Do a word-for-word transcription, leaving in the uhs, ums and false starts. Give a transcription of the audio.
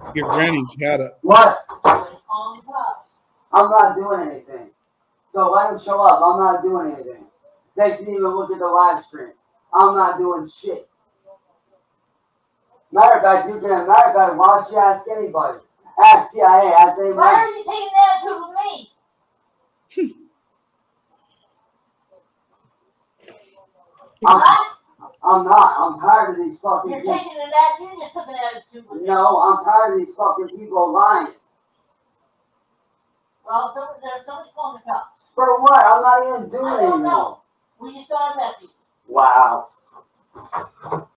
Your granny's got it. What? I'm not doing anything. So let him show up. I'm not doing anything. They can even look at the live stream. I'm not doing shit. Matter of fact, you can, matter of fact, why don't you ask anybody? Ask C I A, ask anybody. Why are you taking that attitude with me? I'm, I'm not. I'm tired of these fucking You're people. taking an attitude, you took an attitude with me. No, I'm tired of these fucking people lying. Well, some, there's somebody's calling the cops. For what? I'm not even doing I anything. don't know. We just got a message. Wow.